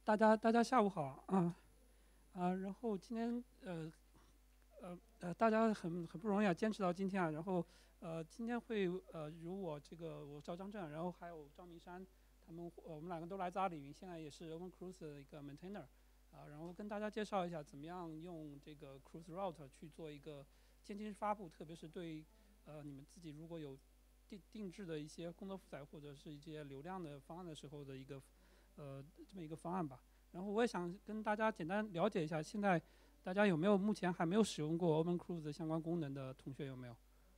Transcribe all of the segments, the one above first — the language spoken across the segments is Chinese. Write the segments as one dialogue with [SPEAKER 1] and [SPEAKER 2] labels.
[SPEAKER 1] 大家下午好然后今天大家很不容易坚持到今天然后今天会如我赵张震，然后还有赵明山，我们两个都来自阿里云，现在也是 OpenCruise 的一个 maintainer 然后跟大家介绍一下怎么样用这个 Cruise Route 去做一个渐进式发布，特别是对你们自己如果有定制的一些工作负载或者是一些流量的方案的时候的一个这么一个方案吧。然后我也想跟大家简单了解一下，现在大家有没有目前还没有使用过 OpenCruise 相关功能的同学有没有？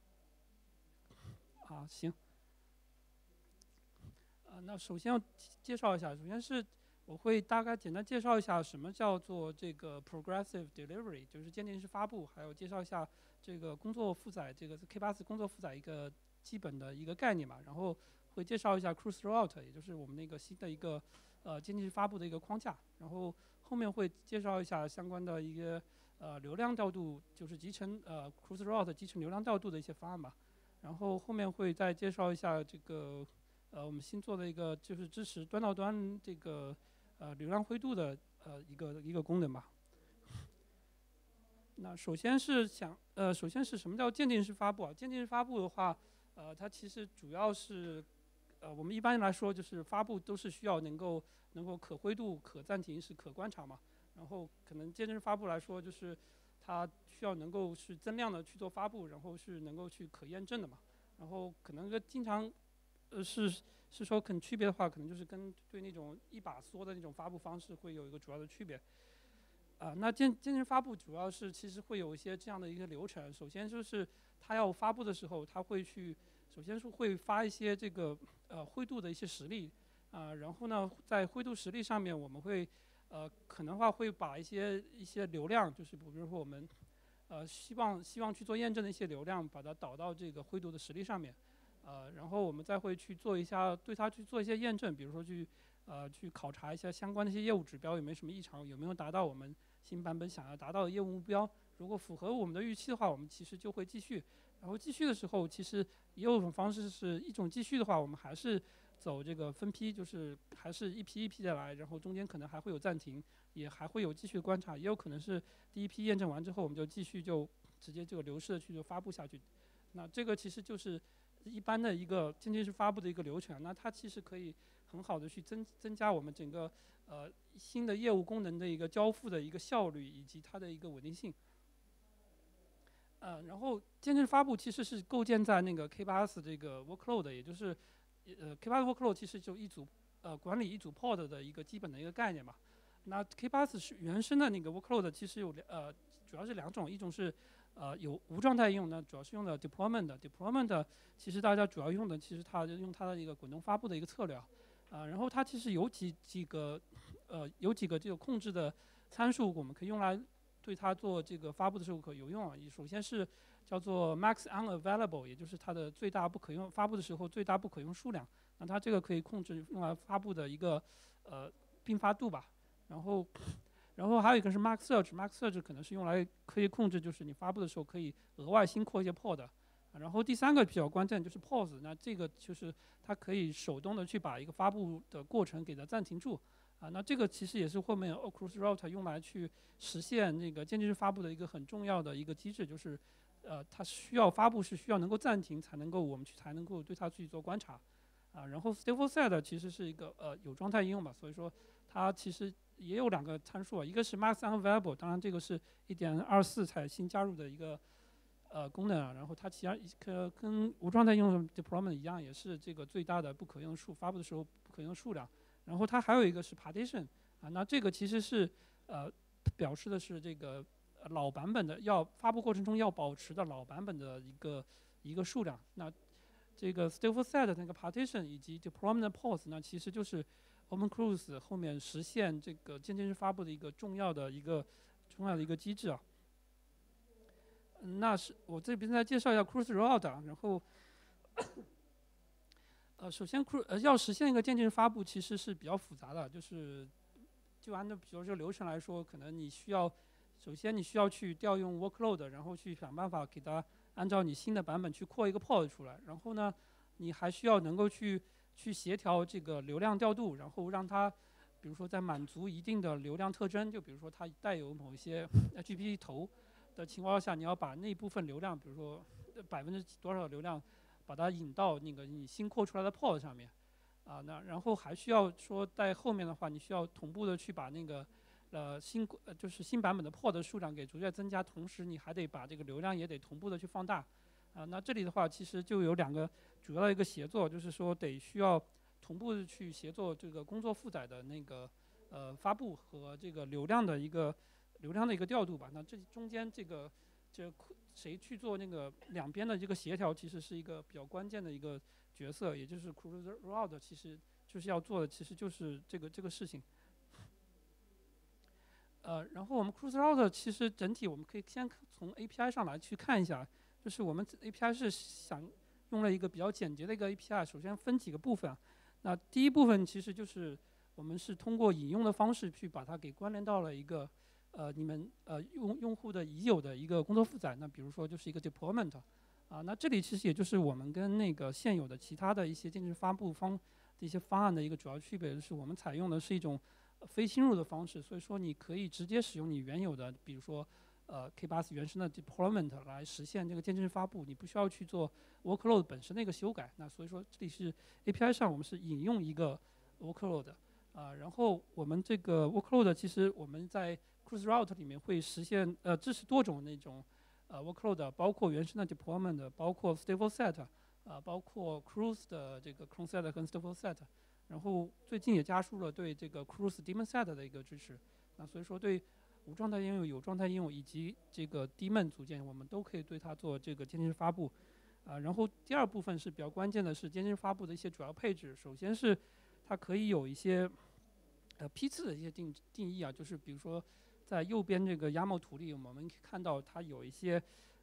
[SPEAKER 1] 行。那首先要介绍一下，首先是我会大概简单介绍一下什么叫做这个 progressive delivery，就是渐进式发布，还有介绍一下这个工作负载，这个 K8s 工作负载一个基本的一个概念吧。然后会介绍一下 Cruise Route，也就是我们那个新的一个渐进式发布的一个框架。然后后面会介绍一下相关的一个流量调度，就是集成Cruise Route 集成流量调度的一些方案吧。然后后面会再介绍一下这个我们新做的一个就是支持端到端这个流量灰度的一个功能吧。那首先是什么叫渐进式发布啊？渐进式发布的话，它其实主要是我们一般来说就是发布都是需要能够可灰度、可暂停、是可观察嘛。然后可能渐进式发布来说，就是它需要能够是增量的去做发布，然后是能够去可验证的嘛。然后可能经常是说可能区别的话，可能就是跟对那种一把缩的那种发布方式会有一个主要的区别。那渐进发布主要是其实会有一些这样的一个流程。首先就是它要发布的时候，它会首先是会发一些这个灰度的一些实例然后呢，在灰度实例上面，我们会可能的话会把一些流量，就是比如说我们希望去做验证的一些流量，把它导到这个灰度的实例上面。然后我们再会去做一下对它去做一些验证，比如说去考察一下相关的一些业务指标有没有什么异常，有没有达到我们新版本想要达到的业务目标。如果符合我们的预期的话，我们其实就会继续。然后继续的时候，其实也有一种方式是一种继续的话，我们还是走这个分批，就是还是一批一批的来，然后中间可能还会有暂停，也还会有继续的观察，也有可能是第一批验证完之后，我们就继续就直接这个流式的去就发布下去。那这个其实就是一般的一个渐进式发布的一个流程。那它其实可以很好的去增加我们整个新的业务功能的一个交付的一个效率以及它的一个稳定性。然后渐进式发布其实是构建在那个 K8s 这个 workload 的，也就是K8s workload 其实就管理一组 pod 的一个基本的一个概念吧。那 K8s 是原生的那个 workload 其实主要是两种，一种是有无状态应用呢，主要是用的 deployment 其实大家主要用的其实它用它的一个滚动发布的一个策略然后它其实有几个这个控制的参数，我们可以用来对它做这个发布的时候可有用首先是叫做 max unavailable， 也就是它的最大不可用发布的时候最大不可用数量。那它这个可以控制用来发布的一个并发度吧。然后还有一个是 max search，max search 可能是用来可以控制，就是你发布的时候可以额外新扩一些 pod。然后第三个比较关键就是 pause， 那这个就是它可以手动的去把一个发布的过程给它暂停住那这个其实也是后面 Cruise Route 用来去实现那个渐进式发布的一个很重要的一个机制，就是它需要发布是需要能够暂停才能够我们才能够对它去做观察然后 stateful set 其实是一个有状态应用吧，所以说它其实也有两个参数一个是 max unavailable， 当然这个是1.24才新加入的一个功能然后它其实跟无状态应用 deployment 一样，也是这个最大的不可用数发布的时候不可用数量。然后它还有一个是 partition 那这个其实是表示的是这个老版本的发布过程中要保持的老版本的一个数量。那这个 stateful set 那个 partition 以及 deployment pause， 那其实就是 OpenCruise 后面实现这个渐进式发布的一个重要的一个机制那是我这边再介绍一下 Cruise Route 然后首先要实现一个渐进式发布其实是比较复杂的，就按照比如说流程来说，可能首先你需要去调用 workload， 然后去想办法给它按照你新的版本去扩一个 pod 出来。然后呢，你还需要能够去协调这个流量调度，然后让它， 比如说在满足一定的流量特征，就比如说它带有某一些 HTTP 头的情况下，你要把那部分流量，比如说多少流量，把它引到那个你新扩出来的 pod 上面。那然后还需要说在后面的话，你需要同步的去把那个就是新版本的 pod 数量给逐渐增加，同时你还得把这个流量也得同步的去放大。那这里的话其实就有2个主要的一个协作，就是说需要同步的去协作这个工作负载的那个发布和这个流量的一个调度吧。那这中间谁去做那个两边的这个协调，其实是一个比较关键的一个角色，也就是 Cruise Route 其实就是要做的，其实就是这个事情。然后我们 Cruise Route 其实整体我们可以先从 API 上来去看一下，就是我们 API 是用了一个比较简洁的一个 API， 首先分几个部分。那第一部分其实就是我们是通过引用的方式去把它给关联到了一个你们用户的已有的一个工作负载。那比如说就是一个 deployment。那这里其实也就是我们跟那个现有的其他的一些渐进式发布的一些方案的一个主要区别，就是我们采用的是一种非侵入的方式，所以说你可以直接使用你原有的，比如说K8s 原生的 deployment 来实现这个渐进式发布，你不需要去做 workload 本身的一个修改。那所以说这里是 API 上我们是引用一个 workload。然后我们这个 workload 其实我们在 Cruise Route 里面会实现支持多种那种workload， 包括原生的 deployment， 包括 stateful set，包括 Cruise 的这个 cron set 跟 stateful set。然后最近也加速了对这个 Cruise daemon set 的一个支持。那所以说对无状态应用、有状态应用以及这个 daemon 组件，我们都可以对它做这个渐进式发布。然后第二部分是比较关键的是渐进式发布的一些主要配置。首先是它可以有一些批次的一些定义啊，就是比如说在右边这个 YAML 图里，我们可以看到它有一些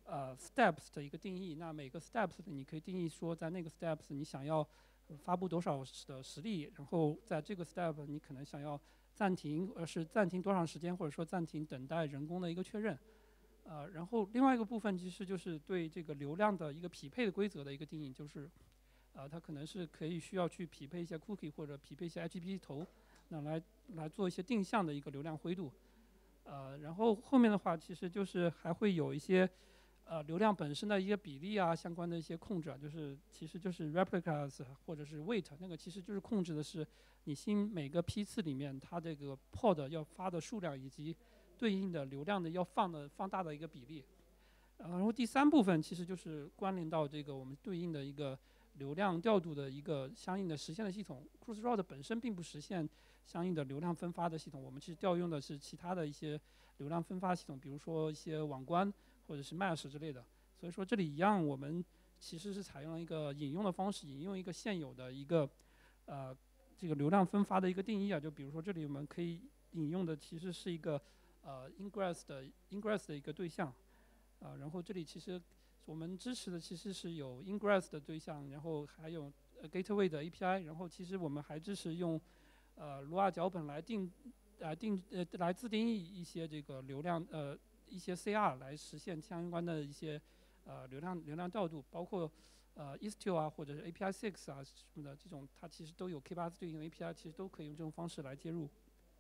[SPEAKER 1] steps 的一个定义。那每个 steps 你可以定义说在那个 steps 你想要发布多少的实例，然后在这个 step 你可能想要暂停多长时间，或者说暂停等待人工的一个确认。然后另外一个部分其实就是对这个流量的一个匹配的规则的一个定义，就是它可能是需要去匹配一些 cookie 或者匹配一些 HTTP 头，那来做一些定向的一个流量灰度。然后后面的话其实就是还会有一些流量本身的一些比例啊，相关的一些控制啊，其实就是 replicas 或者是 weight， 那个其实就是控制的是你每个批次里面它这个 pod 要发的数量以及对应的流量的要放大的一个比例。然后第三部分其实就是关联到这个我们对应的一个流量调度的一个相应的实现的系统。Cruise Route 本身并不实现相应的流量分发的系统，我们其实调用的是其他的一些流量分发系统，比如说一些网关或者是 Mesh 之类的。所以说这里一样，我们其实是采用了一个引用的方式，引用一个现有的一个这个流量分发的一个定义啊。就比如说这里我们可以引用的其实是一个ingress 的一个对象。然后这里其实我们支持的其实是有 ingress 的对象，然后还有gateway 的 API， 然后其实我们还支持用Lua 脚本来自定义一些这个流量一些 CR 来实现相关的一些流量调度，包括Istio 啊或者是 API 6啊什么的这种，它其实都有 K8s 对应的 API， 其实都可以用这种方式来接入。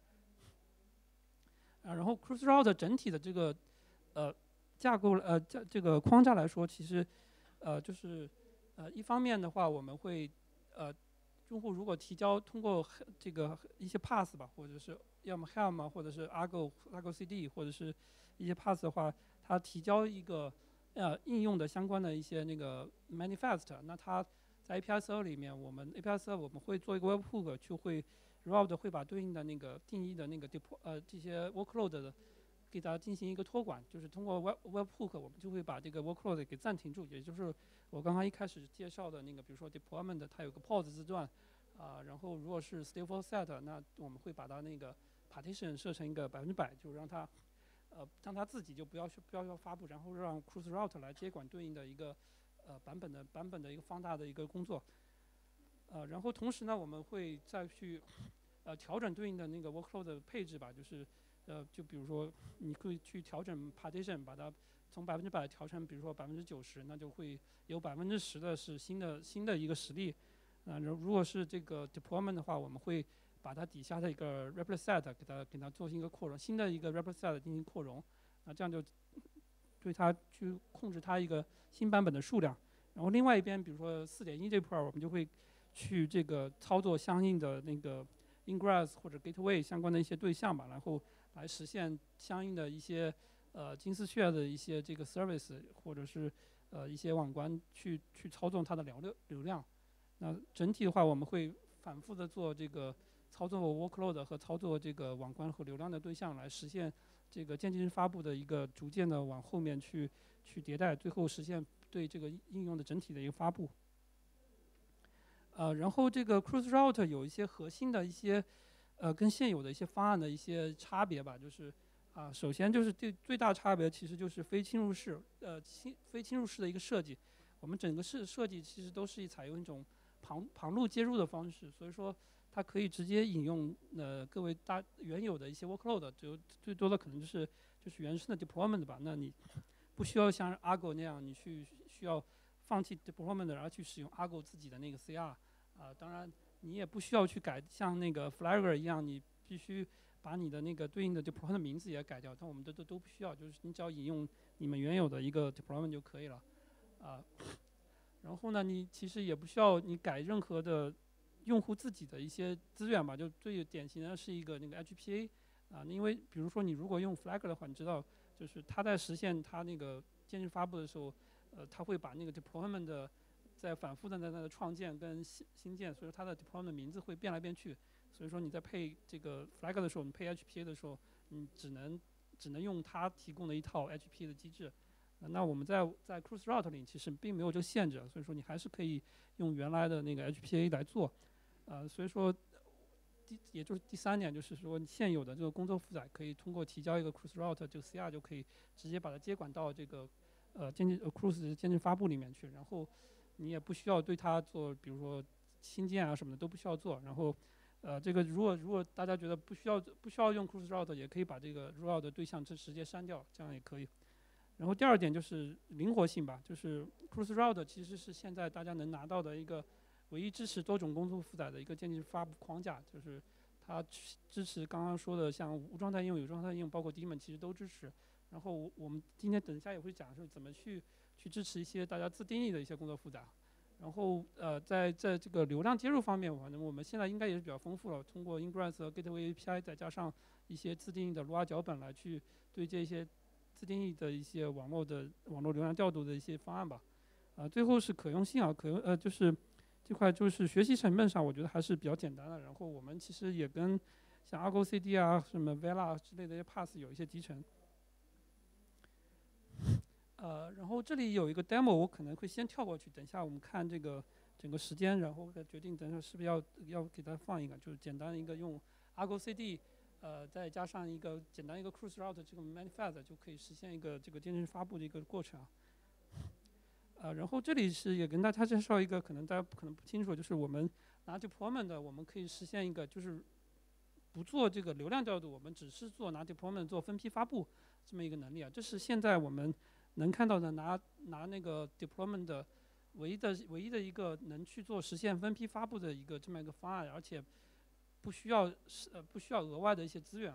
[SPEAKER 1] 然后 Cruise Route 整体的这个架构这个框架来说，其实就是一方面的话，我们会用户如果通过这个一些 pass 吧，或者是要么 Helm 或者是 Argo CD 或者是一些 pass 的话，它提交一个应用的相关的一些那个 manifest， 那它在 API Server 里面，API Server 我们会做一个 webhook， Route 会把对应的那个定义的那个这些 workload 的给它进行一个托管，就是通过 webhook 我们就会把这个 workload 给暂停住，也就是我刚刚一开始介绍的那个，比如说 deployment 它有个 pause 字段然后如果是 stateful set， 那我们会把它那个 partition 设成一个100%，就让它自己就不要发布，然后让 Cruise Route 来接管对应的一个版本的一个放大的一个工作。然后同时呢，我们会再去调整对应的那个 workload 的配置吧，就是就比如说你可以去调整 partition， 把它从100%调成比如说90%，那就会有10%的是新的一个实例。如果是这个 deployment 的话，我们会把它底下的一个 replet set 给它做一个扩容，新的一个 replet set 进行扩容，这样就对它去控制它一个新版本的数量。然后另外一边，比如说4.1这块儿，我们就会去这个操作相应的那个 ingress 或者 gateway 相关的一些对象吧，然后来实现相应的一些金丝雀的一些这个 service 或者是一些网关去操纵它的流量。那整体的话，我们会反复的做这个操作 workload 和操作这个网关和流量的对象，来实现这个渐进式发布的一个逐渐的往后面去迭代，最后实现对这个应用的整体的一个发布。然后这个 Cruise Route 有一些核心的一些跟现有的一些方案的一些差别吧，就是首先就是最大差别其实就是非侵入式非侵入式的一个设计。我们整个设计其实都是采用一种旁路接入的方式，所以说它可以直接引用各位原有的一些 workload， 最多的可能就是原生的 deployment 吧。那你不需要像 Argo 那样，你需要放弃 deployment 而去使用 Argo 自己的那个 CR。当然你也不需要去改像那个 Flagger 一样，你必须把你的那个对应的 deployment 名字也改掉。但我们都不需要，就是你只要引用你们原有的一个 deployment 就可以了。然后呢，你其实也不需要你改任何的用户自己的一些资源吧。就最典型的是一个那个 HPA 因为比如说你如果用 Flagger 的话，你知道就是它在实现它那个渐进发布的时候，它会把那个 deployment 的在反复的在那个创建跟新建，所以说它的 deployment 名字会变来变去。所以说你在配这个 Flagger 的时候，你配 HPA 的时候，你只能用它提供的一套 HPA 的机制。那我们在 Cruise Route 里其实并没有这个限制，所以说你还是可以用原来的那个 HPA 来做。所以说也就是第三点，就是说现有的这个工作负载可以通过提交一个 Cruise Route 这个 CR 就可以直接把它接管到这个Cruise 渐进发布里面去，然后你也不需要对它做，比如说新建什么的都不需要做。然后这个如果大家觉得不需要用 Cruise Route， 也可以把这个 Route 的对象直接删掉，这样也可以。然后第二点就是灵活性吧，就是 Cruise Route 其实是现在大家能拿到的一个唯一支持多种工作负载的一个渐进式发布框架，就是它支持刚刚说的像无状态应用、有状态应用，包括 daemon 其实都支持。然后我们今天等一下也会讲是怎么去支持一些大家自定义的一些工作负载。然后在这个流量接入方面，反正我们现在应该也是比较丰富了，通过 Ingress 和 Gateway API 再加上一些自定义的 Lua 脚本来去对这些自定义的一些网络流量调度的一些方案吧。最后是可用性就是这块就是学习成本上，我觉得还是比较简单的。然后我们其实也跟像 Argo CD 什么 Vela 之类的一些 pass 有一些集成。然后这里有一个 demo， 我可能会先跳过去，等一下我们看这个整个时间，然后再决定等一下是不是要给它放一个，就是简单的一个用 Argo CD，再加上一个简单一个 Cruise Route 这个 manifest 就可以实现一个这个渐进式发布的一个过程。然后这里是也跟大家介绍一个可能大家可能不清楚，就是我们拿 deployment 我们可以实现一个就是不做这个流量调度，我们只是拿 deployment 做分批发布这么一个能力。这是现在我们能看到的拿那个 deployment 的唯一的一个能去做实现分批发布的一个这么一个方案，而且不需要额外的一些资源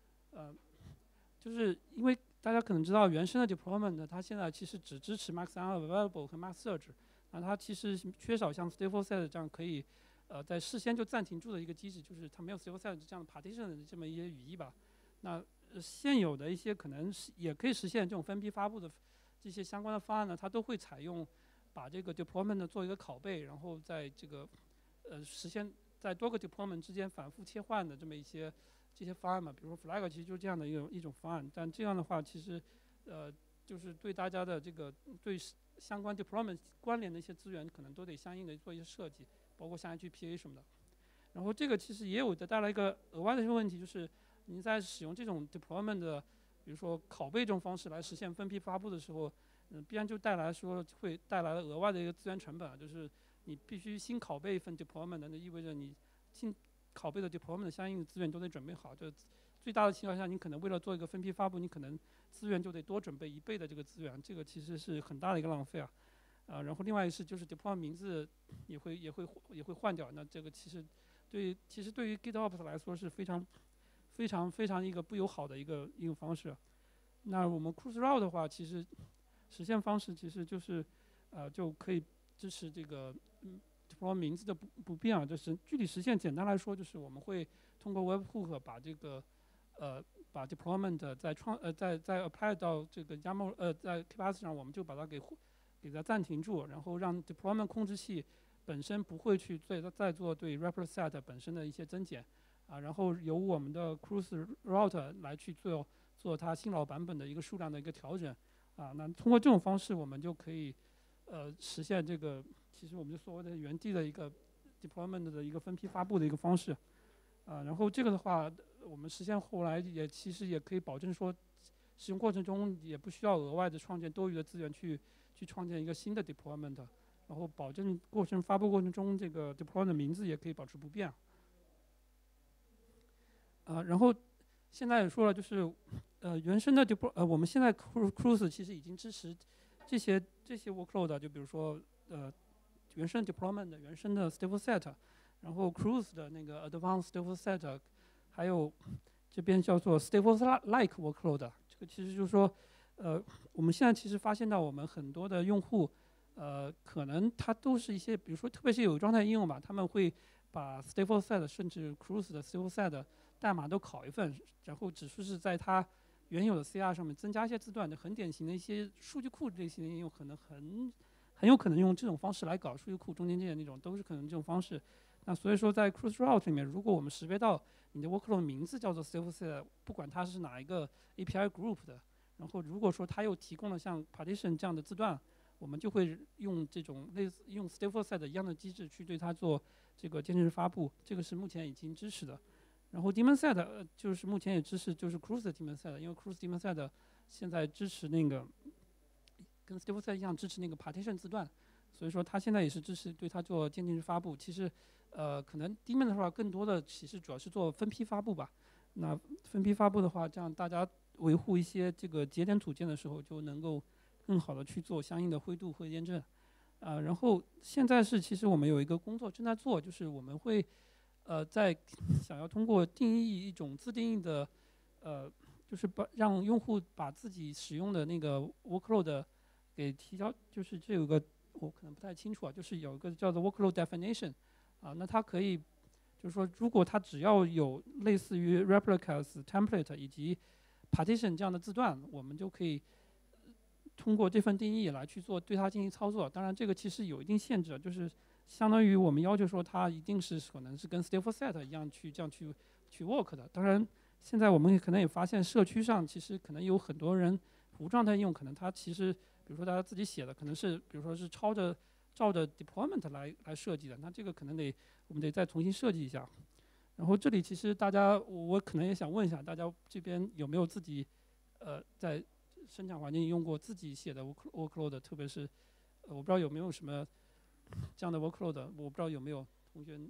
[SPEAKER 1] 就是因为大家可能知道原生的 deployment 它现在其实只支持 max unavailable 和 max search， 那它其实缺少像 stateful set 这样可以在事先就暂停住的一个机制，就是它没有 stateful set 这样的 partition 的这么一些语义吧。那现有的一些可能也可以实现这种分批发布的这些相关的方案呢，它都会采用把这个 deployment 做一个拷贝，然后在这个实现在多个 deployment 之间反复切换的这么一些这些方案嘛。比如说 Flag 其实就是这样的一种方案，但这样的话其实就是对大家的这个对相关 deployment 关联的一些资源可能都得相应的做一些设计，包括像 HPA 什么的。然后这个其实也有带来一个额外的一个问题，就是您在使用这种 deployment 的，比如说拷贝这种方式来实现分批发布的时候，必然就会带来了额外的一个资源成本，就是你必须新拷贝一份 deployment， 那意味着你新拷贝的 deployment 的相应的资源都得准备好。就最大的情况下，你可能为了做一个分批发布，你可能资源就得多准备1倍的这个资源，这个其实是很大的一个浪费啊。然后另外就是 deployment 名字也会换掉，那这个其实其实对于 GitOps 来说是非常一个不友好的一个应用方式。那我们 Cruise Route 的话，其实实现方式其实就是就可以支持这个deploy 名字的不变啊，就是具体实现简单来说就是我们会通过 Webhook 把这个把 deployment 在 apply 到这个 YAML 在 K8s 上，我们就把它给它暂停住，然后让 deployment 控制器本身不会去再做对 wrapper set 本身的一些增减然后由我们的 Cruise Route 来去做它新老版本的一个数量的一个调整那通过这种方式我们就可以实现这个其实我们就所谓的原地的一个 deployment 的一个分批发布的一个方式然后这个的话我们实现后来其实也可以保证说使用过程中也不需要额外的创建多余的资源去创建一个新的 deployment， 然后保证发布过程中这个 deployment 名字也可以保持不变。然后现在也说了，就是原生的我们现在 Cruise 其实已经支持这些 workload 的，就比如说原生 deployment 的原生的 stateful set， 然后 Cruise 的那个 advanced stateful set， 还有这边叫做 stateful like workload， 这个其实就是说我们现在其实发现到我们很多的用户可能它都是一些比如说特别是有状态应用吧，他们会把 stateful set 甚至 Cruise 的 stateful set 代码都拷一份，然后只是在它原有的 CR 上面增加一些字段，很典型的一些数据库类型的应用，可能很有可能用这种方式来搞数据库中间件那种，都是可能这种方式。那所以说在 Cruise Route 里面，如果我们识别到你的 workload 名字叫做 stateful set， 不管它是哪一个 API group 的，然后如果说它又提供了像 partition 这样的字段，我们就会用这种类似用 stateful set 一样的机制去对它做这个渐进式发布，这个是目前已经支持的。然后 daemon set 就是目前也支持，就是 Cruise 的 daemon set， 因为 Cruise daemon set 现在支持那个跟 stateful set 一样支持那个 partition 字段，所以说它现在也是支持对它做渐进式发布。其实可能 daemon 的话更多的其实主要是做分批发布吧。那分批发布的话，这样大家维护一些这个节点组件的时候，就能够更好的去做相应的灰度或验证。然后现在是其实我们有一个工作正在做，就是我们会在想要通过定义一种自定义的就是让用户把自己使用的那个 workload 给提交，就是这有个我可能不太清楚就是有一个叫做 workload definition 那它可以就是说如果它只要有类似于 replicas template 以及 partition 这样的字段，我们就可以通过这份定义来去做对它进行操作。当然这个其实有一定限制，就是相当于我们要求说它一定是可能是跟 stateful set 一样这样去 work 的。当然现在我们可能也发现社区上其实可能有很多人无状态应用，可能它其实比如说大家自己写的可能是比如说是照着 deployment 来设计的，那这个可能我们得再重新设计一下。然后这里其实我可能也想问一下大家这边有没有自己在生产环境用过自己写的 workload， 特别是我不知道有没有什么这样的 workload， 我不知道有没有同学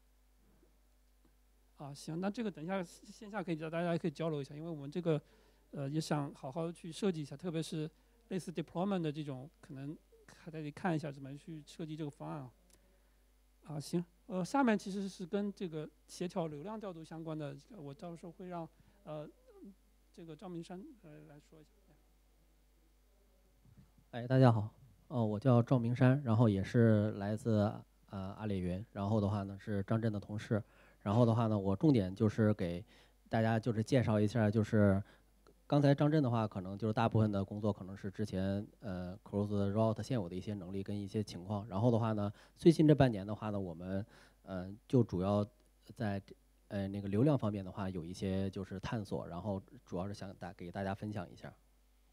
[SPEAKER 1] 行，那这个等一下线下可以大家也可以交流一下，因为我们这个也想好好去设计一下，特别是类似 deployment 的这种，可能还得看一下怎么去设计这个方案行，下面其实是跟这个协调流量调度相关的，我到时候会让这个赵明山来说一下。
[SPEAKER 2] 大家好，我叫赵明山，然后也是来自阿里云，然后的话呢是张震的同事，然后的话呢我重点就是给大家就是介绍一下，就是刚才张震的话可能就是大部分的工作可能是之前Cruise Route 现有的一些能力跟一些情况，然后的话呢最近这半年的话呢我们就主要在那个流量方面的话有一些就是探索，然后主要是想给大家分享一下。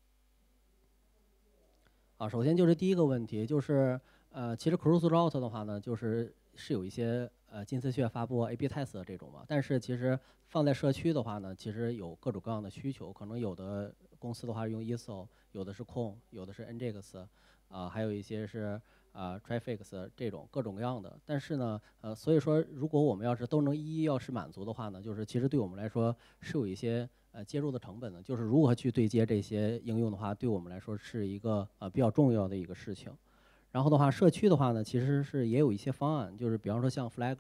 [SPEAKER 2] 首先就是第一个问题，就是其实 Cruise Route 的话呢，是有一些近似穴发布 A/B test 的这种嘛，但是其实放在社区的话呢，其实有各种各样的需求，可能有的公司的话用 ESO， 有的是 Con， 有的是 Nginx，还有一些是Traffic 这种各种各样的。但是呢，所以说如果我们要是都能要是满足的话呢，就是其实对我们来说是有一些接入的成本的，就是如何去对接这些应用的话，对我们来说是一个比较重要的一个事情。然后的话，社区的话呢，其实是也有一些方案，就是比方说像 Flag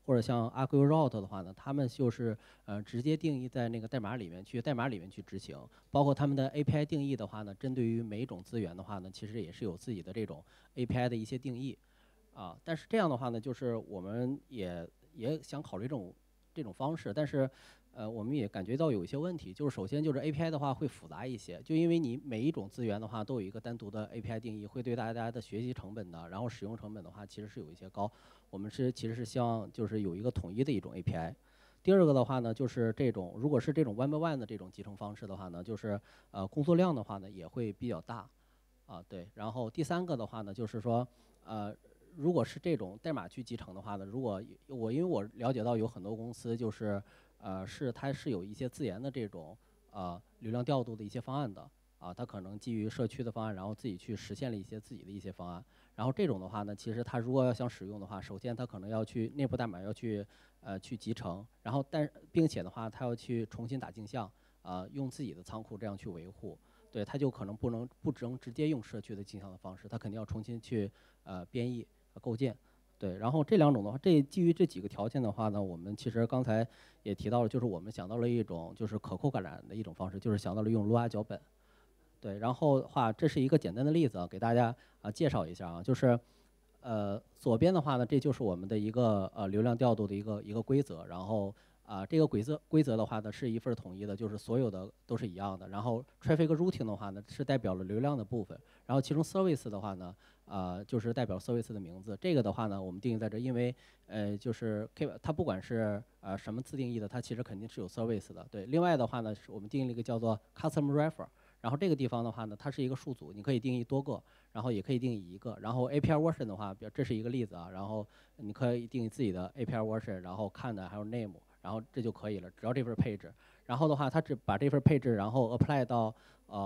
[SPEAKER 2] 或者像 ArcGirout 的话呢，他们就是直接定义在那个代码里面去执行，包括他们的 API 定义的话呢，针对于每一种资源的话呢，其实也是有自己的这种 API 的一些定义啊。但是这样的话呢，就是我们也想考虑这种方式，但是我们也感觉到有一些问题，就是首先就是 API 的话会复杂一些，就因为你每一种资源的话都有一个单独的 API 定义，会对大家的学习成本的，然后使用成本的话其实是有一些高。我们其实是希望就是有一个统一的一种 API。第二个的话呢，就是如果是这种 one by one 的这种集成方式的话呢，就是工作量的话呢也会比较大啊，对。然后第三个的话呢，就是说如果是这种代码去集成的话呢，因为我了解到有很多公司就是它是有一些自研的这种流量调度的一些方案的啊，它可能基于社区的方案，然后自己去实现了一些自己的一些方案。然后这种的话呢，其实它如果要想使用的话，首先它可能要去内部代码要去集成，然后并且的话，它要去重新打镜像用自己的仓库这样去维护。对，它就可能不能直接用社区的镜像的方式，它肯定要重新去编译构建。对，然后这两种的话，基于这几个条件的话呢，我们其实刚才也提到了，就是我们想到了一种就是可扩展的一种方式，就是想到了用 Lua 脚本。对，然后的话，这是一个简单的例子啊，给大家介绍一下啊，就是左边的话呢，这就是我们的一个流量调度的一个规则，然后这个规则的话呢是一份统一的，就是所有的都是一样的。然后 traffic routing 的话呢是代表了流量的部分，然后其中 service 的话呢就是代表 service 的名字。这个的话呢我们定义在这，因为就是它不管是什么自定义的，它其实肯定是有 service 的。对，另外的话呢是我们定义了一个叫做 custom refer。然后这个地方的话呢，它是一个数组，你可以定义多个，然后也可以定义一个。然后 API version 的话，这是一个例子啊，然后你可以定义自己的 API version，然后看的还有 name，然后这就可以了，只要这份配置。然后的话，它只把这份配置，然后 apply 到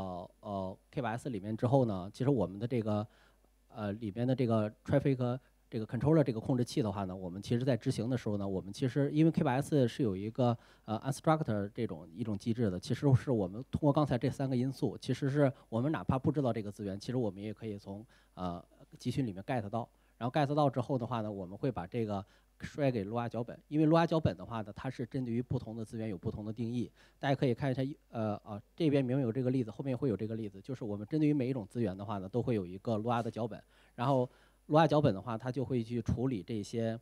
[SPEAKER 2] K8s 里面之后呢，其实我们的这个里面的这个 traffic。这个 controller 这个控制器的话呢，我们其实在执行的时候呢，我们其实因为 K8s 是有一个unstructured 一种机制的，其实是我们通过刚才这3个因素，其实是我们哪怕不知道这个资源，其实我们也可以从集群里面 get 到，然后 get 到之后的话呢，我们会把这个甩给 Lua 脚本，因为 Lua 脚本的话呢，它是针对于不同的资源有不同的定义，大家可以看一下这边明明有这个例子，后面会有这个例子，就是我们针对于每一种资源的话呢，都会有一个 Lua 的脚本，然后Lua 脚本的话，它就会去处理这些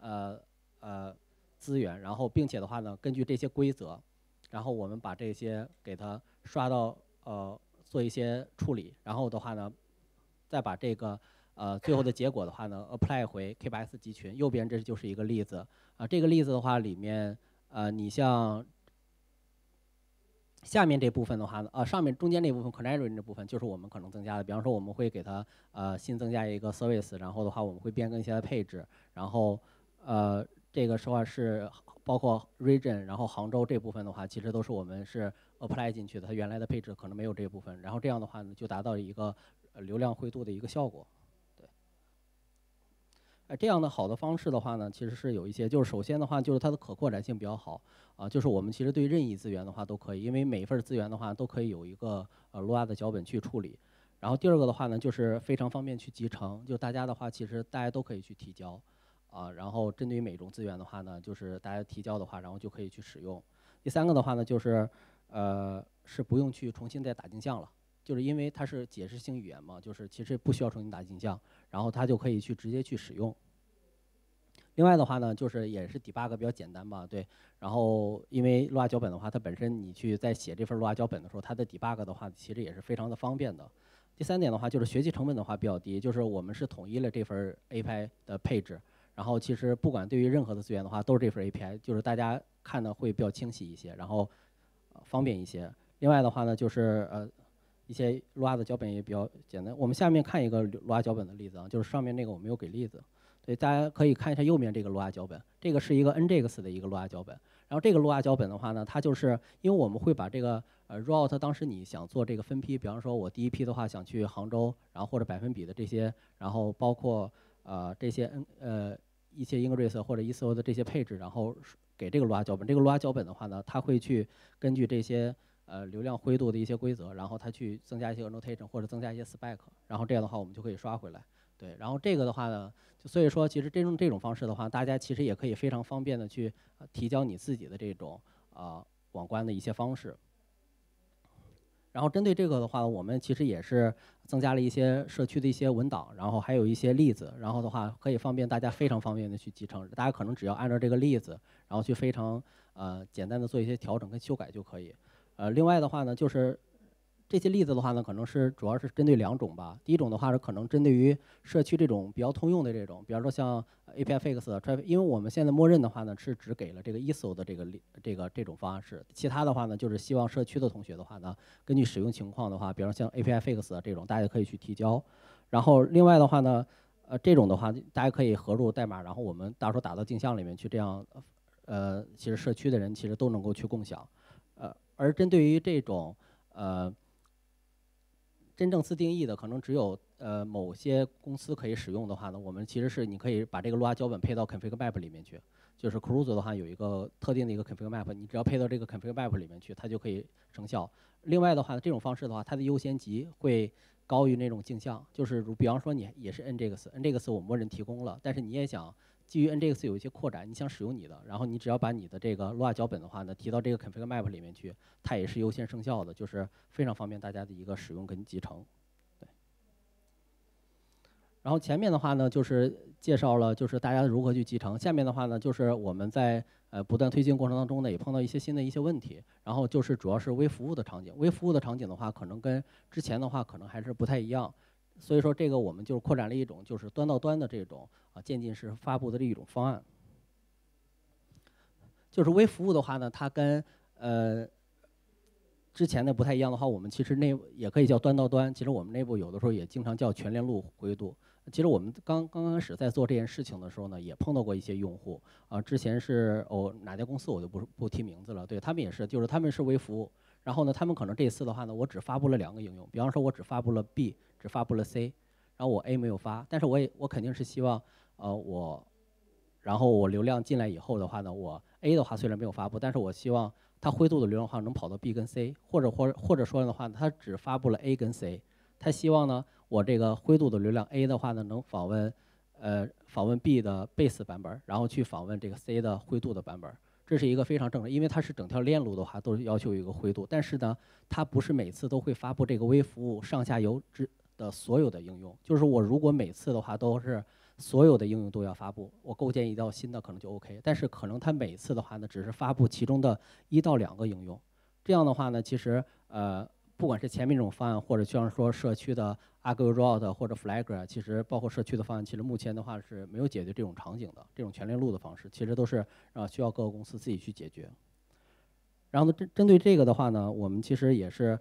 [SPEAKER 2] 资源，然后并且的话呢，根据这些规则，然后我们把这些给它刷到做一些处理，然后的话呢，再把这个最后的结果的话呢 apply 回 K8s 集群。右边这就是一个例子这个例子的话里面你像下面这部分的话呢，上面中间那部分 canary 这部分就是我们可能增加的，比方说我们会给它新增加一个 service， 然后的话我们会变更一些配置，然后这个说话是包括 region， 然后杭州这部分的话，其实都是我们是 apply 进去的，它原来的配置可能没有这部分，然后这样的话呢就达到一个流量灰度的一个效果。这样的好的方式的话呢，其实是有一些，就是首先的话，就是它的可扩展性比较好就是我们其实对任意资源的话都可以，因为每一份资源的话都可以有一个Lua 的脚本去处理。然后第二个的话呢，就是非常方便去集成，就大家的话其实大家都可以去提交然后针对于每种资源的话呢，就是大家提交的话，然后就可以去使用。第三个的话呢，就是是不用去重新再打镜像了。就是因为它是解释性语言嘛，就是其实不需要重新打镜像，然后它就可以直接去使用。另外的话呢，就是也是 debug 比较简单吧，对。然后因为 Lua 脚本的话，它本身你在写这份 Lua 脚本的时候，它的 debug 的话其实也是非常的方便的。第三点的话，就是学习成本的话比较低，就是我们是统一了这份 API 的配置，然后其实不管对于任何的资源的话，都是这份 API，就是大家看的会比较清晰一些，然后方便一些。另外的话呢，就是一些 Lua 的脚本也比较简单。我们下面看一个 Lua 脚本的例子就是上面那个我没有给例子，对，大家可以看一下右面这个 Lua 脚本，这个是一个 NGX 的一个 Lua 脚本。然后这个 Lua 脚本的话呢，它就是因为我们会把这个route 当时你想做这个分批，比方说我第一批的话想去杭州，然后或者百分比的这些，然后包括这些一些 ingress 或者 ECO 的这些配置，然后给这个 Lua 脚本。这个 Lua 脚本的话呢，它会去根据这些流量灰度的一些规则，然后它去增加一些 annotation 或者增加一些 spec， 然后这样的话我们就可以刷回来。 对，然后这个的话呢，所以说其实这种方式的话，大家其实也可以非常方便的去提交你自己的这种网关的一些方式。然后针对这个的话，我们其实也是增加了一些社区的一些文档，然后还有一些例子，然后的话可以方便大家非常方便的去集成，大家可能只要按照这个例子，然后去非常简单的做一些调整跟修改就可以。另外的话呢，就是这些例子的话呢，可能是主要是针对2种吧。第一种的话是可能针对于社区这种比较通用的这种，比方说像 API Fix、因为我们现在默认的话呢是只给了这个 ISO 的这种方案式，其他的话呢就是希望社区的同学的话呢，根据使用情况的话，比方像 API Fix 这种，大家可以去提交。然后另外的话呢，这种的话大家可以合入代码，然后我们到时候打到镜像里面去，这样其实社区的人其实都能够去共享。而针对于这种真正自定义的，可能只有某些公司可以使用的话呢，我们其实是你可以把这个Lua脚本配到 config map 里面去，就是 Crusoe 的话有一个特定的一个 config map， 你只要配到这个 config map 里面去，它就可以生效。另外的话，这种方式的话，它的优先级会高于那种镜像，就是比方说你也是 NGX 我们默认提供了，但是你也想基于 NGX 有一些扩展，你想使用你的，然后你只要把你的这个 Lua 脚本的话呢，提到这个 config map 里面去，它也是优先生效的，就是非常方便大家的一个使用跟集成。对。然后前面的话呢，就是介绍了就是大家如何去集成，下面的话呢，就是我们在不断推进过程当中呢，也碰到一些新的一些问题，然后就是主要是微服务的场景，微服务的场景的话，可能跟之前的话可能还是不太一样。所以说这个我们就扩展了一种就是端到端的这种渐进式发布的这一种方案。就是微服务的话呢，它跟之前的不太一样的话，我们其实也可以叫端到端，其实我们内部有的时候也经常叫全链路灰度。其实我们刚开始在做这件事情的时候呢，也碰到过一些用户之前是哪家公司我就不提名字了，对他们也是，就是他们是微服务，然后呢，他们可能这次的话呢，我只发布了2个应用，比方说我只发布了 B， 只发布了 C， 然后我 A 没有发，但是我肯定是希望然后我流量进来以后的话呢，我 A 的话虽然没有发布，但是我希望它灰度的流量的话能跑到 B 跟 C， 或者说的话，它只发布了 A 跟 C， 它希望呢我这个灰度的流量 A 的话呢能访问 B 的 base 版本，然后去访问这个 C 的灰度的版本。这是一个非常正常，因为它是整条链路的话都要求有一个灰度，但是呢，它不是每次都会发布这个微服务上下游的所有的应用。就是我如果每次的话都是所有的应用都要发布，我构建一道新的可能就 OK， 但是可能它每次的话呢，只是发布其中的1到2个应用。这样的话呢，其实不管是前面这种方案，或者像说社区的 Argo Route 或者 Flagger， 其实包括社区的方案，其实目前的话是没有解决这种场景的，这种全链路的方式，其实都是需要各个公司自己去解决。然后呢，针对这个的话呢，我们其实也是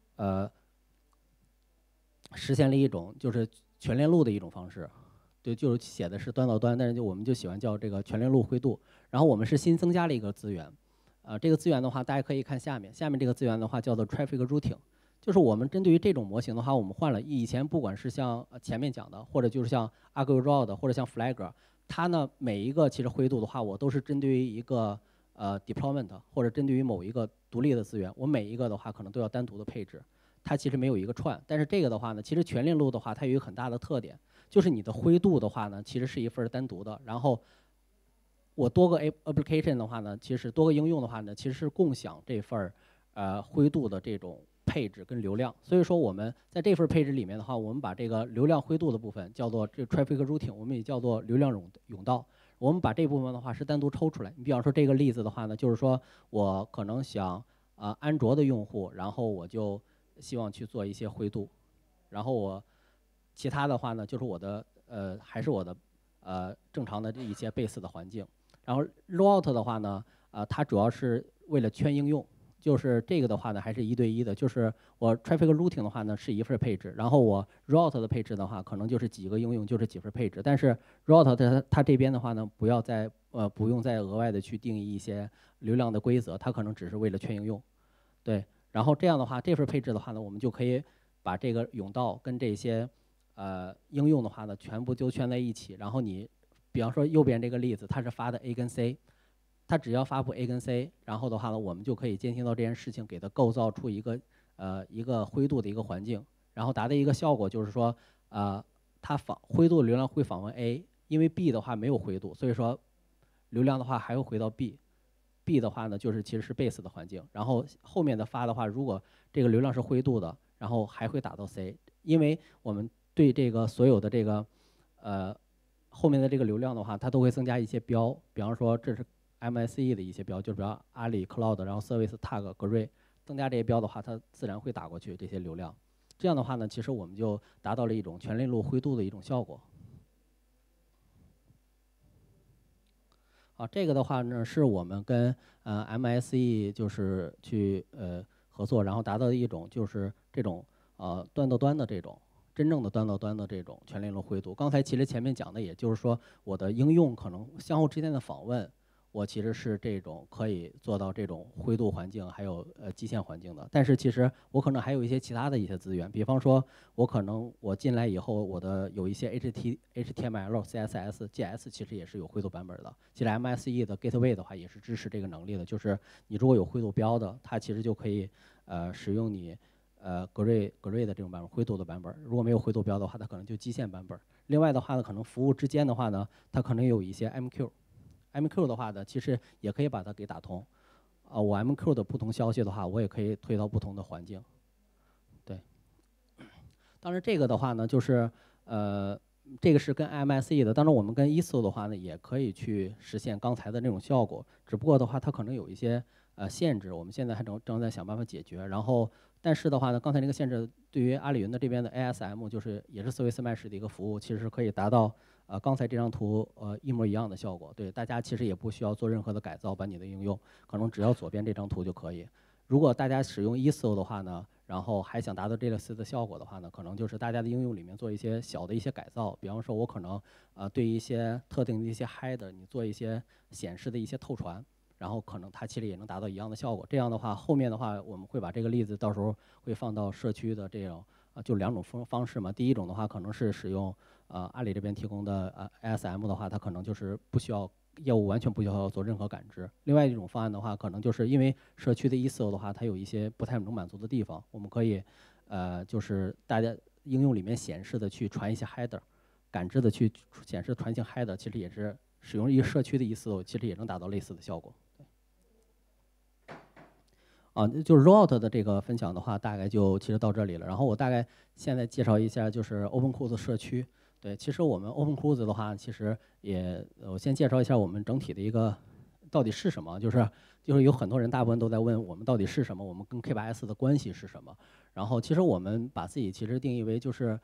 [SPEAKER 2] 实现了一种就是全链路的一种方式。对，就是写的是端到端，但是我们就喜欢叫这个全链路灰度。然后我们是新增加了一个资源，这个资源的话，大家可以看下面这个资源的话叫做 Traffic Routing， 就是我们针对于这种模型的话，我们换了以前不管是像前面讲的，或者就是像 Argo Route 或者像 Flagger， 它呢每一个其实灰度的话，我都是针对于一个deployment 或者针对于某一个独立的资源，我每一个的话可能都要单独的配置，它其实没有一个串。但是这个的话呢，其实全链路的话，它有一个很大的特点。就是你的灰度的话呢，其实是一份单独的，然后我多个 application 的话呢，其实多个应用的话呢，其实是共享这份灰度的这种配置跟流量。所以说我们在这份配置里面的话，我们把这个流量灰度的部分叫做这 traffic routing， 我们也叫做流量甬道。我们把这部分的话是单独抽出来。你比方说这个例子的话呢，就是说我可能想安卓的用户，然后我就希望去做一些灰度，然后其他的话呢，就是我的还是我的正常的这一些 base 的环境。然后 rollout 的话呢，它主要是为了圈应用，就是这个的话呢还是1对1的，就是我 traffic routing 的话呢是一份配置，然后我 route 的配置的话可能就是几个应用就是几份配置，但是 route 它这边的话呢不用再额外的去定义一些流量的规则，它可能只是为了圈应用。对，然后这样的话这份配置的话呢，我们就可以把这个甬道跟这些应用的话呢，全部就圈在一起。然后你，比方说右边这个例子，它是发的 A 跟 C， 它只要发布 A 跟 C， 然后的话呢，我们就可以监听到这件事情，给它构造出一个灰度的一个环境，然后达到一个效果就是说，它它灰度的流量会访问 A， 因为 B 的话没有灰度，所以说流量的话还会回到 B。B 的话呢，就是其实是 base 的环境，然后后面的发的话，如果这个流量是灰度的，然后还会打到 C， 因为我们对这个所有的这个后面的这个流量的话，它都会增加一些标，比方说这是 MSE 的一些标，就比方阿里 Cloud， 然后 Service Tag Gray， 增加这些标的话，它自然会打过去这些流量。这样的话呢，其实我们就达到了一种全链路灰度的一种效果。这个的话呢，是我们跟MSE 就是去合作，然后达到的一种就是这种端到端的这种真正的端到端的这种全链路灰度。刚才其实前面讲的，也就是说我的应用可能相互之间的访问，我其实是这种可以做到这种灰度环境，还有基线环境的。但是其实我可能还有一些其他的一些资源，比方说我可能我进来以后，我的有一些 HTML、CSS、GS 其实也是有灰度版本的。其实 MSE 的 Gateway 的话也是支持这个能力的，就是你如果有灰度标的，它其实就可以使用你Gray 的这种版本，灰度的版本。如果没有灰度标的话，它可能就基线版本。另外的话呢，可能服务之间的话呢，它可能有一些 MQ 的话呢，其实也可以把它给打通。我 MQ 的不同消息的话，我也可以推到不同的环境。对，当然这个的话呢，就是这个是跟 MSE 的，当然我们跟 ISO 的话呢，也可以去实现刚才的那种效果，只不过的话，它可能有一些限制，我们现在还正在想办法解决。然后，但是的话呢，刚才那个限制对于阿里云的这边的 ASM， 就是也是Service Mesh 的一个服务，其实是可以达到刚才这张图一模一样的效果。对，大家其实也不需要做任何的改造，把你的应用可能只要左边这张图就可以。如果大家使用 ISO 的话呢，然后还想达到这类似的效果的话呢，可能就是大家的应用里面做一些小的一些改造，比方说我可能对一些特定的一些 header， 你做一些显示的一些透传，然后可能它其实也能达到一样的效果。这样的话，后面的话我们会把这个例子到时候会放到社区的这种就两种方式嘛。第一种的话可能是使用阿里这边提供的ASM 的话，它可能就是不需要业务完全不需要做任何感知。另外一种方案的话，可能就是因为社区的 ISO 的话，它有一些不太能满足的地方，我们可以就是大家应用里面显示的去传一些 header， 感知的去显示传一些 header， 其实也是使用一个社区的 ISO， 其实也能达到类似的效果。就是 rollout 的这个分享的话，大概就其实到这里了。然后我大概现在介绍一下就是 OpenCruise 社区。对，其实我们 OpenCruise 的话，其实我先介绍一下我们整体的一个到底是什么，就是有很多人大部分都在问我们到底是什么，我们跟 K8S 的关系是什么。然后其实我们把自己其实定义为就是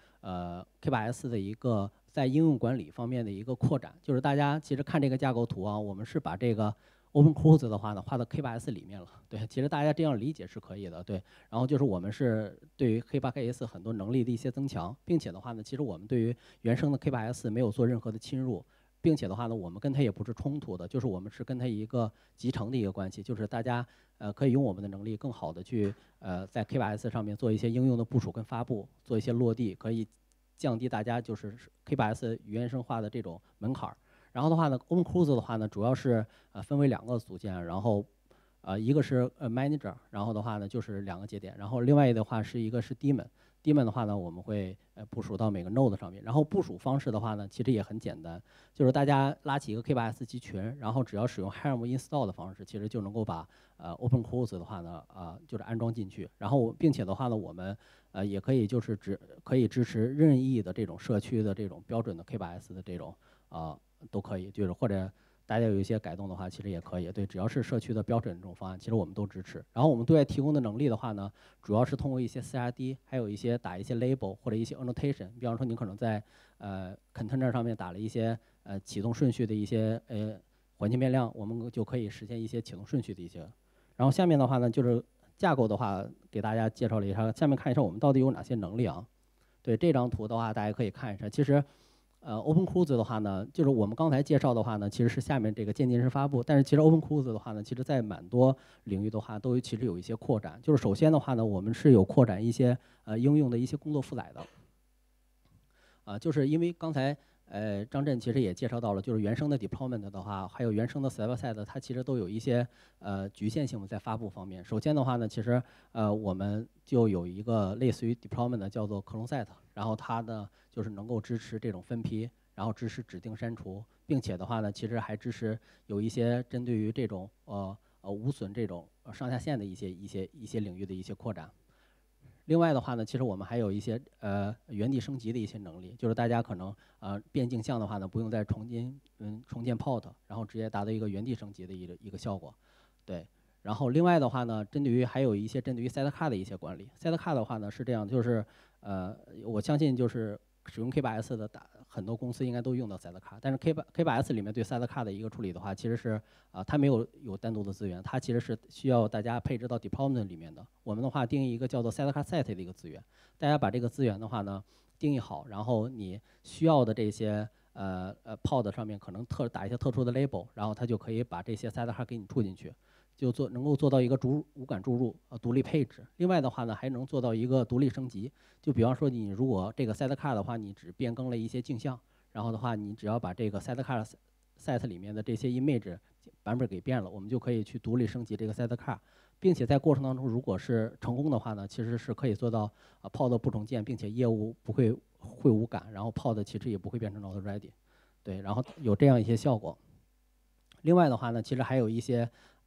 [SPEAKER 2] K8S 的一个在应用管理方面的一个扩展。就是大家其实看这个架构图啊，我们是把这个OpenCruise 的话呢，画到 K8S 里面了。对，其实大家这样理解是可以的。对，然后就是我们是对于 K8S 很多能力的一些增强，并且的话呢，其实我们对于原生的 K8S 没有做任何的侵入，并且的话呢，我们跟它也不是冲突的，就是我们是跟它一个集成的一个关系，就是大家可以用我们的能力更好的去在 K8S 上面做一些应用的部署跟发布，做一些落地，可以降低大家就是 K8S 原生化的这种门槛儿。然后的话呢 ，OpenCruise 的话呢，主要是分为2个组件，然后一个是manager， 然后的话呢就是2个节点，然后另外的话是一个是 daemon 的话呢，我们会部署到每个 node 上面。然后部署方式的话呢，其实也很简单，就是大家拉起一个 K8S 集群，然后只要使用 helm install 的方式，其实就能够把OpenCruise 的话呢就是安装进去。然后并且的话呢，我们也可以就是可以支持任意的这种社区的这种标准的 K8S 的这种都可以，就是或者大家有一些改动的话，其实也可以。对，只要是社区的标准这种方案，其实我们都支持。然后我们对外提供的能力的话呢，主要是通过一些 CRD， 还有一些打一些 label 或者一些 annotation。比方说你可能在container 上面打了一些启动顺序的一些环境变量，我们就可以实现一些启动顺序的一些。然后下面的话呢，就是架构的话，给大家介绍了一下。下面看一下我们到底有哪些能力啊？对，这张图的话，大家可以看一下。其实OpenCruise 的话呢，就是我们刚才介绍的话呢，其实是下面这个渐进式发布。但是其实 OpenCruise 的话呢，其实在蛮多领域的话都其实有一些扩展。就是首先的话呢，我们是有扩展一些应用的一些工作负载的。就是因为刚才张震其实也介绍到了，就是原生的 deployment 的话，还有原生的 server side，它其实都有一些局限性在发布方面。首先的话呢，其实我们就有一个类似于 deployment 的叫做 clone set，然后它呢就是能够支持这种分批，然后支持指定删除，并且的话呢，其实还支持有一些针对于这种无损这种上下线的一些领域的一些扩展。另外的话呢，其实我们还有一些原地升级的一些能力，就是大家可能变镜像的话呢，不用再重建 port， 然后直接达到一个原地升级的一个效果，对。然后另外的话呢，还有一些针对于 sidecar 的一些管理。sidecar 的话呢是这样，就是我相信就是使用 K8s 的很多公司应该都用到 sidecar， 但是 K8s 里面对 sidecar 的一个处理的话，其实是它没有单独的资源，它其实是需要大家配置到 deployment 里面的。我们的话定义一个叫做 sidecar set 的一个资源，大家把这个资源的话呢定义好，然后你需要的这些pod 上面可能打一些特殊的 label， 然后它就可以把这些 sidecar 给你注进去。就能够做到一个无感注入独立配置。另外的话呢，还能做到一个独立升级。就比方说你如果这个 sidecar 的话，你只变更了一些镜像，然后的话你只要把这个 sidecar set 里面的这些 image 版本给变了，我们就可以去独立升级这个 sidecar， 并且在过程当中如果是成功的话呢，其实是可以做到pod 不重建，并且业务不会无感，然后 pod 其实也不会变成 not ready， 对，然后有这样一些效果。另外的话呢，其实还有一些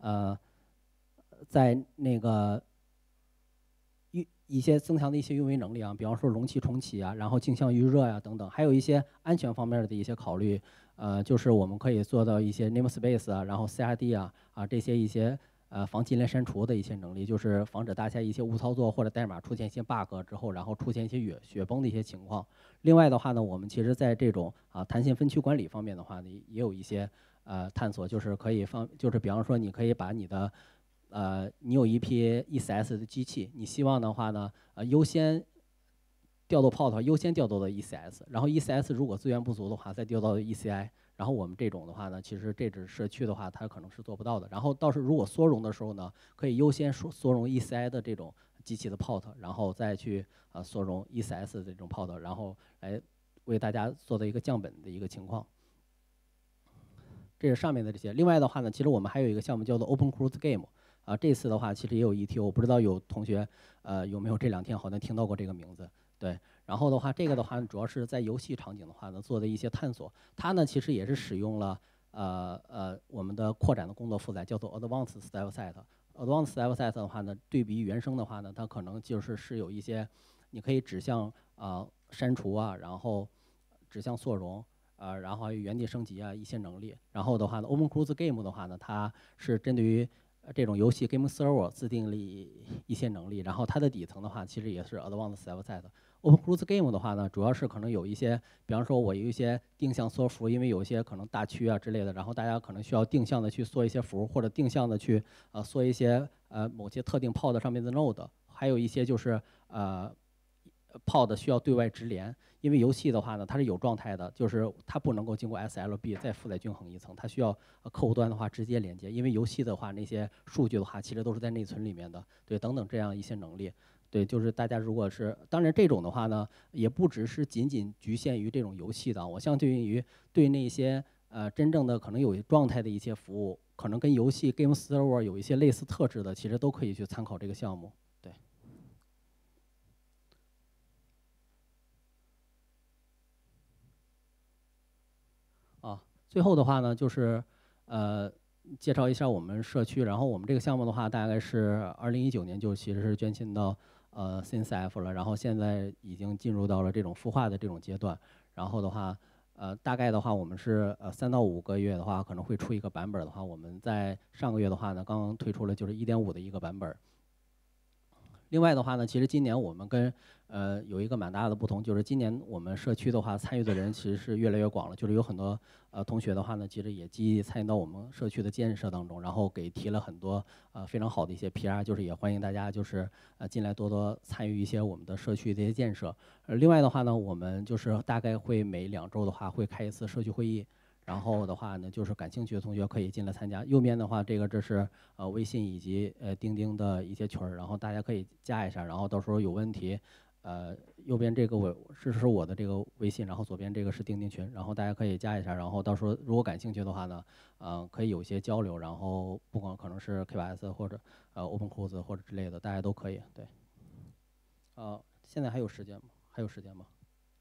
[SPEAKER 2] 在那个一些增强的一些运维能力啊，比方说容器重启啊，然后镜像预热呀等等，还有一些安全方面的一些考虑，就是我们可以做到一些 namespace 啊，然后 CRD 啊这些一些防接连删除的一些能力，就是防止大家一些误操作或者代码出现一些 bug 之后，然后出现一些雪崩的一些情况。另外的话呢，我们其实在这种弹性分区管理方面的话呢，也有一些探索，就是可以就是比方说你可以把你的你有一批 ECS 的机器，你希望的话呢优先调度 port 优先调度到 ECS， 然后 ECS 如果资源不足的话再调到 ECI， 然后我们这种的话呢，其实这只社区的话它可能是做不到的。然后倒是如果缩容的时候呢，可以优先缩容 ECI 的这种机器的 port， 然后再去缩容 ECS 的这种 port， 然后来为大家做的一个降本的一个情况。这是上面的这些。另外的话呢，其实我们还有一个项目叫做 Open Cruise Game， 这次的话其实也有ETO，我不知道有同学有没有这2天好像听到过这个名字。对，然后的话这个的话主要是在游戏场景的话呢做的一些探索，它呢其实也是使用了我们的扩展的工作负载叫做 Advanced Style Set。Advanced Style Set 的话呢，对比原生的话呢，它可能是有一些你可以指向删除啊，然后指向缩容。然后还有原地升级啊一些能力，然后的话呢 ，Open Cruise Game 的话呢，它是针对于这种游戏 Game Server 自定义一些能力，然后它的底层的话其实也是 Advanced Style Set。Open Cruise Game 的话呢，主要是可能有一些，比方说我有一些定向缩符，因为有一些可能大区啊之类的，然后大家可能需要定向的去缩一些符，或者定向的去缩一些某些特定 pod 上面的 node， 还有一些就是pod 需要对外直连，因为游戏的话呢，它是有状态的，就是它不能够经过 SLB 再负载均衡一层，它需要客户端的话直接连接，因为游戏的话那些数据的话其实都是在内存里面的，对，等等这样一些能力。对，就是大家如果是，当然这种的话呢，也不只是仅局限于这种游戏的，我相对于对那些真正的可能有状态的一些服务，可能跟游戏 Game Server 有一些类似特质的，其实都可以去参考这个项目。对。最后的话呢，就是介绍一下我们社区。然后我们这个项目的话，大概是2019年就其实是捐献到CNCF 了，然后现在已经进入到了这种孵化的这种阶段。然后的话，大概的话，我们是3到5个月的话可能会出一个版本的话，我们在上个月的话呢，刚刚推出了就是1.5的一个版本。另外的话呢，其实今年我们跟有一个蛮大的不同，就是今年我们社区的话参与的人其实是越来越广了，就是有很多同学的话呢，其实也积极参与到我们社区的建设当中，然后给提了很多非常好的一些 PR， 就是也欢迎大家就是进来多多参与一些我们的社区的一些建设。另外的话呢，我们就是大概会每2周的话会开一次社区会议。然后的话呢，就是感兴趣的同学可以进来参加。右边的话，这是微信以及钉钉的一些群儿，然后大家可以加一下，然后到时候有问题， 右边这个是我的这个微信，然后左边这个是钉钉群，然后大家可以加一下，然后到时候如果感兴趣的话呢，可以有一些交流，然后不管可能是 K8s 或者OpenCruise 或者之类的，大家都可以。对，现在还有时间吗？还有时间吗？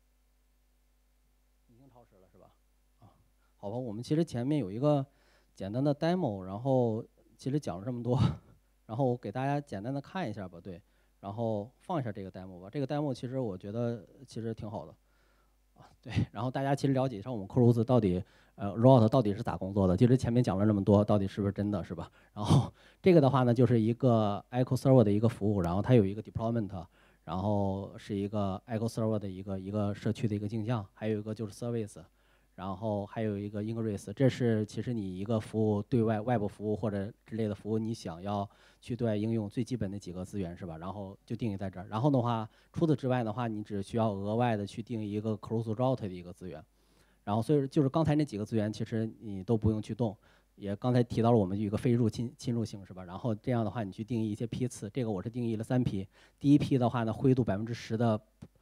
[SPEAKER 2] 已经超时了是吧？好吧，我们其实前面有一个简单的 demo，然后其实讲了这么多，然后我给大家简单的看一下吧，对，然后放一下这个 demo 吧。这个 demo 其实我觉得其实挺好的，对，然后大家其实了解一下我们 Cruise 到底Route 到底是咋工作的。其实前面讲了那么多，到底是不是真的，是吧？然后这个的话呢，就是一个 Echo Server 的一个服务，然后它有一个 deployment，然后是一个 Echo Server 的一个社区的一个镜像，还有一个就是 Service。然后还有一个 Ingress，这是其实你一个服务对外部服务或者之类的服务，你想要去对外应用最基本的几个资源是吧？然后就定义在这儿。然后的话，除此之外的话，你只需要额外的去定义一个 Close Route 的一个资源。然后所以就是刚才那几个资源，其实你都不用去动。也刚才提到了我们有一个非入侵入性是吧？然后这样的话，你去定义一些批次，这个我是定义了3批。第一批的话呢，灰度10%的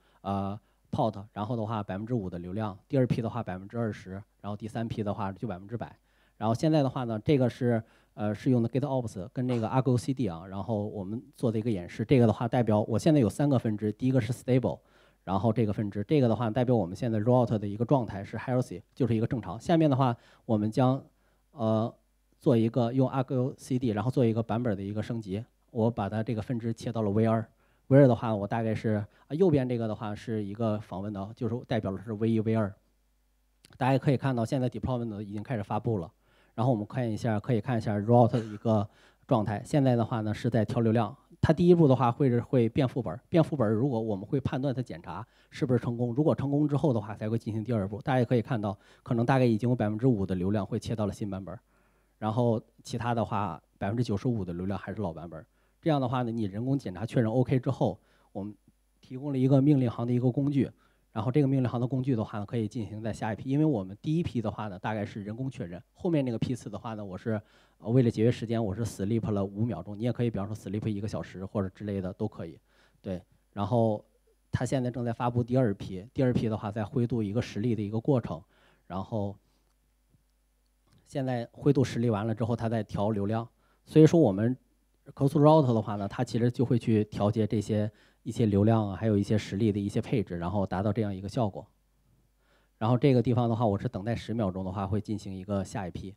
[SPEAKER 2] port， 然后的话5%的流量，第二批的话20%，然后第三批的话就100%。然后现在的话呢，这个是用的 GitOps 跟那个 Argo CD 啊，然后我们做的一个演示。这个的话代表我现在有3个分支，第一个是 stable， 然后这个分支，这个的话代表我们现在 route 的一个状态是 healthy， 就是一个正常。下面的话我们将做一个用 Argo CD， 然后做一个版本的一个升级，我把它这个分支切到了 V2。V2的话，我大概是右边这个的话是一个访问的，就是代表的是 V1、V2。大家可以看到，现在 deployment 已经开始发布了。然后我们看一下，可以看一下 route 的一个状态。现在的话呢是在调流量。它第一步的话会变副本，变副本如果我们会判断它检查是不是成功，如果成功之后的话才会进行第二步。大家可以看到，可能大概已经有5%的流量会切到了新版本，然后其他的话95%的流量还是老版本。这样的话呢，你人工检查确认 OK 之后，我们提供了一个命令行的一个工具，然后这个命令行的工具的话呢，可以进行在下一批。因为我们第一批的话呢，大概是人工确认，后面那个批次的话呢，我是为了节约时间，我是 sleep 了5秒钟，你也可以比方说 sleep 1个小时或者之类的都可以，对。然后它现在正在发布第二批，第二批的话在灰度一个实例的一个过程，然后现在灰度实例完了之后，它在调流量，所以说我们Close Route 的话呢，它其实就会去调节一些流量啊，还有一些实例的一些配置，然后达到这样一个效果。然后这个地方的话，我是等待10秒钟的话，会进行一个下一批。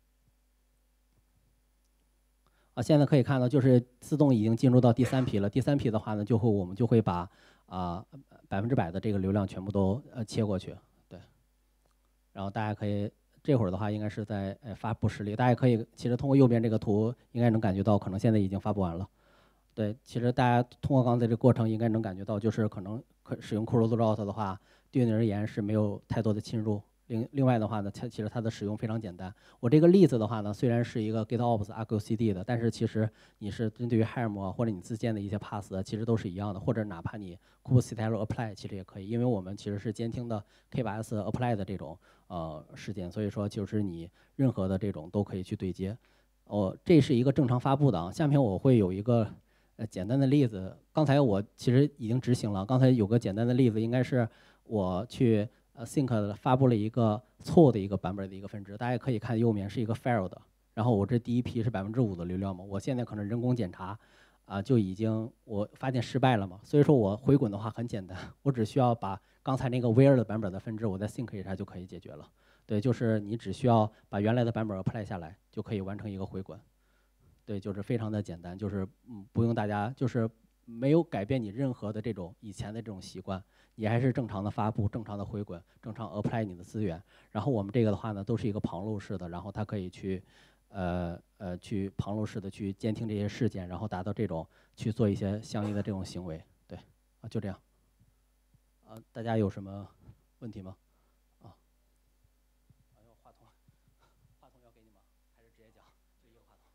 [SPEAKER 2] 现在可以看到，就是自动已经进入到第3批了。第3批的话呢，我们就会把100%的这个流量全部都切过去，对。然后大家可以。这会儿的话，应该是在发布实例，大家可以其实通过右边这个图，应该能感觉到，可能现在已经发布完了。对，其实大家通过刚才这个过程，应该能感觉到，就是可能使用 Close Route 的话，对你而言是没有太多的侵入。另外的话呢，其实它的使用非常简单。我这个例子的话呢，虽然是一个 GitOps Argo CD 的，但是其实你是针对于 Helm 或者你自建的一些 pass， 其实都是一样的，或者哪怕你 kubectl apply 其实也可以，因为我们其实是监听的 K8s apply 的这种事件，所以说就是你任何的这种都可以去对接。这是一个正常发布的啊。下面我会有一个简单的例子，刚才我其实已经执行了。刚才有个简单的例子，应该是我去Sync 发布了一个错误的一个版本的一个分支，大家可以看右面是一个 failed，然后我这第一批是5%的流量嘛，我现在可能人工检查就已经我发现失败了嘛，所以说我回滚的话很简单，我只需要把刚才那个 where 的版本的分支我再 sync 一下就可以解决了。对，就是你只需要把原来的版本 apply 下来就可以完成一个回滚。对，就是非常的简单，就是不用大家就是没有改变你任何的这种以前的这种习惯，你还是正常的发布、正常的回滚、正常 apply 你的资源。然后我们这个的话呢，都是一个旁路式的，然后它可以去去旁路式的去监听这些事件，然后达到这种去做一些相应的这种行为。对，就这样。大家有什么问题吗？话筒要给你吗？还是直接讲？就一个话筒。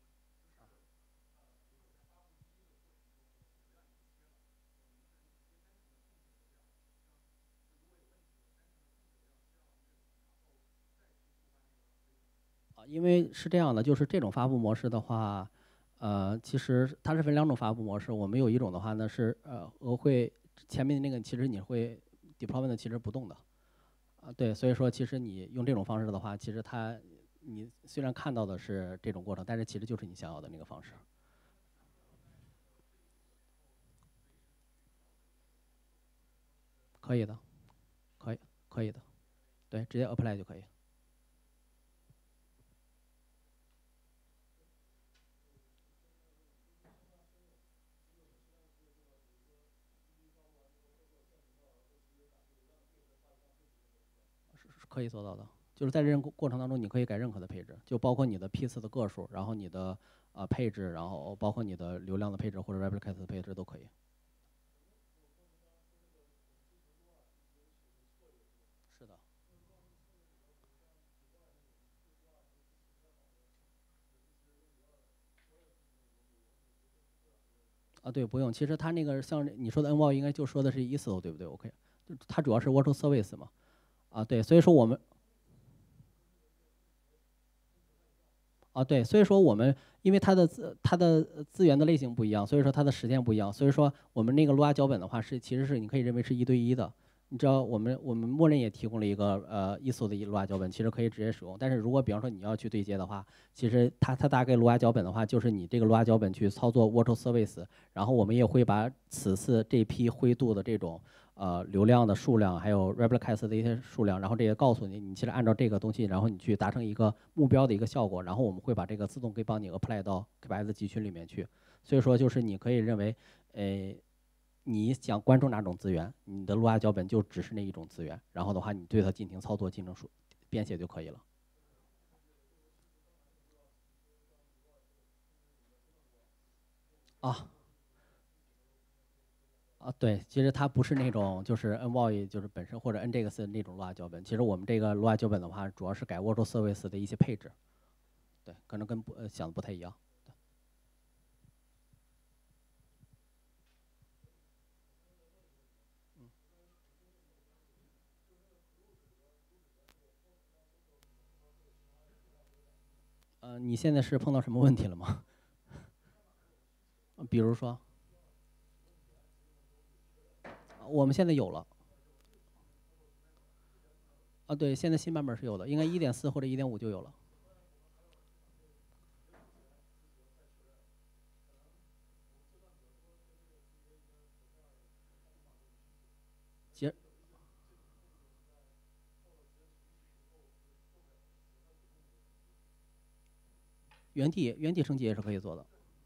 [SPEAKER 2] 因为是这样的，就是这种发布模式的话，其实它是分2种发布模式。我们有一种的话呢是会前面那个其实你会 deployment 其实不动的，对，所以说其实你用这种方式的话，其实你虽然看到的是这种过程，但是其实就是你想要的那个方式。可以的，可以的，对，直接 apply 就可以。是可以做到的，就是在这个过程当中，你可以改任何的配置，就包括你的批次的个数，然后你的配置，然后包括你的流量的配置或者 replicate 的配置都可以。是的。对，不用。其实它那个像你说的 Envoy 应该就说的是 ISO 对不对？OK，就它主要是 Virtual Service 嘛。对，所以说我们对，所以说我们因为它的资源的类型不一样，所以说它的时间不一样，所以说我们那个 Lua 脚本的话其实是你可以认为是一对一的。你知道我们默认也提供了一个ISO 的Lua 脚本，其实可以直接使用。但是如果比方说你要去对接的话，其实它大概 Lua 脚本的话，就是你这个 Lua 脚本去操作 Virtual Service，然后我们也会把此次这批灰度的这种流量的数量，还有 replicas 的一些数量，然后这些告诉你，你其实按照这个东西，然后你去达成一个目标的一个效果，然后我们会把这个自动给帮你 apply 到 K8s 集群里面去。所以说就是你可以认为，你想关注哪种资源，你的 Lua 脚本就只是那一种资源，然后的话你对它进行操作、进行编写就可以了。啊对，其实它不是那种就是 Envoy 就是本身或者 Nginx 那种 Lua 脚本，其实我们这个 Lua 脚本的话，主要是改 Virtual Service 的一些配置，对，可能跟想的不太一样。你现在是碰到什么问题了吗？比如说，我们现在有了。对，现在新版本是有的，应该1.4或者1.5就有了。接原地升级也是可以做的。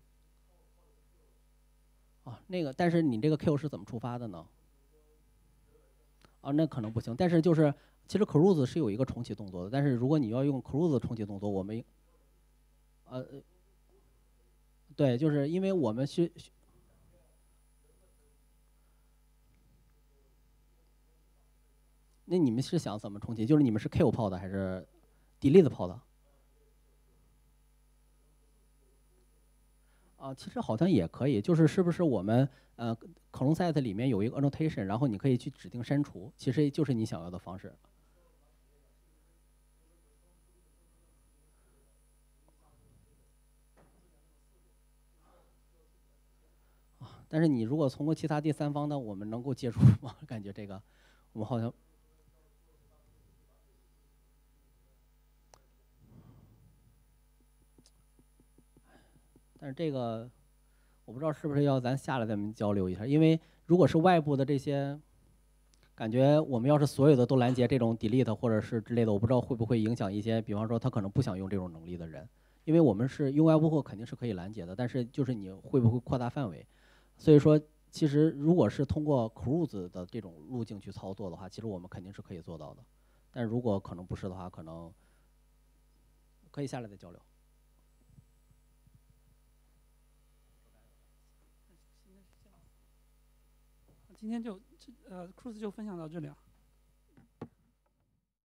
[SPEAKER 2] 那个，但是你这个 Q 是怎么触发的呢？那可能不行。但是就是其实 Cruise 是有一个重启动作的，但是如果你要用 Cruise 重启动作，我们对，就是因为我们那你们是想怎么重启？就是你们是 Q 炮的还是 Delete 炮的？其实好像也可以，就是是不是我们Clone Set 里面有一个 annotation，然后你可以去指定删除，其实就是你想要的方式。但是你如果通过其他第三方的，我们能够接触吗？感觉这个我们好像，但是这个我不知道是不是要咱下来咱们交流一下，因为如果是外部的这些，感觉我们要是所有的都拦截这种 delete 或者是之类的，我不知道会不会影响一些，比方说他可能不想用这种能力的人，因为我们是用外部后肯定是可以拦截的，但是就是你会不会扩大范围？所以说，其实如果是通过 Cruise 的这种路径去操作的话，其实我们肯定是可以做到的。但如果可能不是的话，可能可以下来再交流。
[SPEAKER 1] 今天就Cruise 就分享到这里啊。